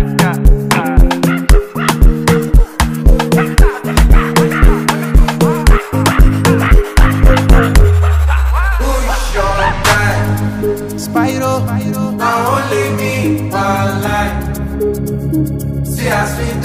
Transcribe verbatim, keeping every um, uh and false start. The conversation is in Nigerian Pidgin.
Spyro, now only me one line. See, I sweet.